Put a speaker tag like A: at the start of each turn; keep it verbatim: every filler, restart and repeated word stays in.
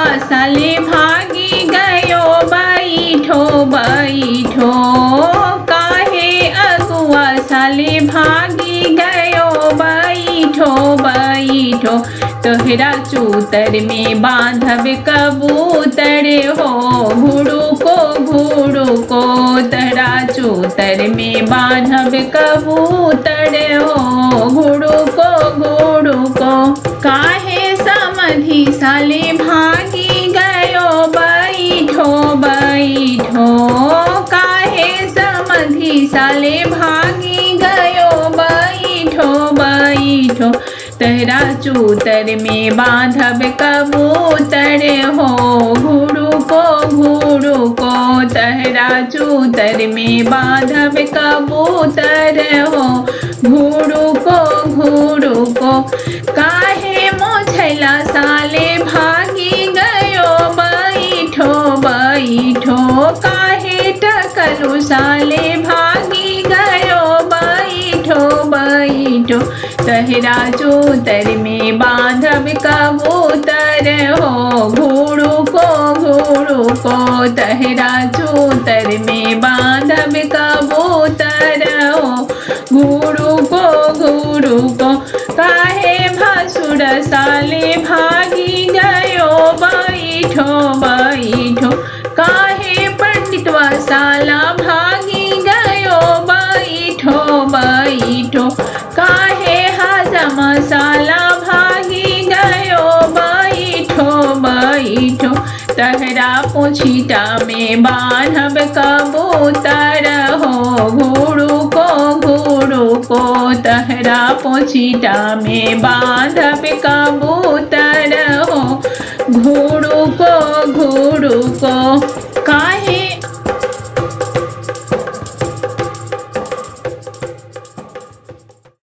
A: साले भागी गयो बैठो बैठो। काहे अगुआ साले भागी गयो बैठो बैठो। तोहरा चूतर में बांधब कबूतर हो घुड़ू को घुड़ू को। तोहरा चूतर में बांधब कबूतर हो घुड़ू को घुड़ू को। काहे समधी साले भागी गयो बैठो बैठो। काहे समधी साले भागी गयो बैठो बैठो। तोहरा चूतर में बांधब कबूतर हो घुड़ू को घुड़ू को। तोहरा चूतर में बांधब कबूतर हो घुड़ू को घुड़ू को। काहे मोछला साले भागी गयो बैठो बैठो। काहे टकलू साले भागी गयो बैठो बैठो। तोहरा चूतर में बांधब कबूतर हो घुड़ू को घुड़ू को। तोहरा चूतर में बांधब कबूतर हो घुड़ू को घुड़ू को। काहे भसुर साले भागी गयो बैठो बैठो। काहे पंडितवा साला भागी गयो बैठो बैठो। काहे हजम साला भागी गयो बैठो बैठो। तोहरा पोछिटा में बांधब कबूतर हो घुड़ू को घुड़ू को। तोहरा पोछिटा में बांधब कबूतर हो घुड़ू को घुड़ू को। काहे